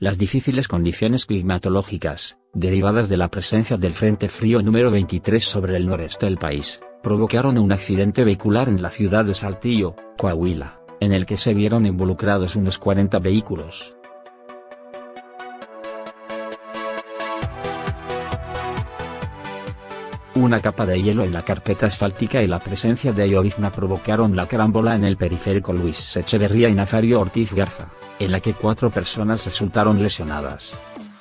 Las difíciles condiciones climatológicas, derivadas de la presencia del Frente Frío número 23 sobre el noreste del país, provocaron un accidente vehicular en la ciudad de Saltillo, Coahuila, en el que se vieron involucrados unos 40 vehículos. Una capa de hielo en la carpeta asfáltica y la presencia de llovizna provocaron la carambola en el periférico Luis Echeverría y Nazario Ortiz Garza, en la que 4 personas resultaron lesionadas.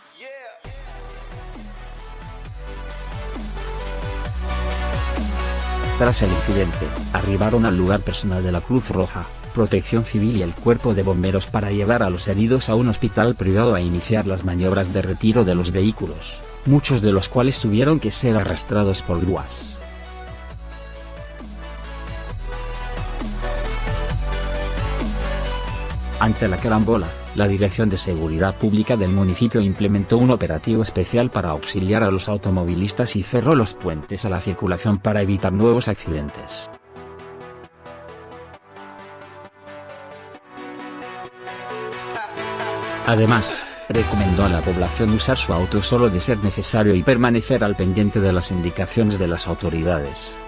Tras el incidente, arribaron al lugar personal de la Cruz Roja, Protección Civil y el Cuerpo de Bomberos para llevar a los heridos a un hospital privado a iniciar las maniobras de retiro de los vehículos, muchos de los cuales tuvieron que ser arrastrados por grúas. Ante la carambola, la Dirección de Seguridad Pública del municipio implementó un operativo especial para auxiliar a los automovilistas y cerró los puentes a la circulación para evitar nuevos accidentes. Además, recomendó a la población usar su auto solo de ser necesario y permanecer al pendiente de las indicaciones de las autoridades.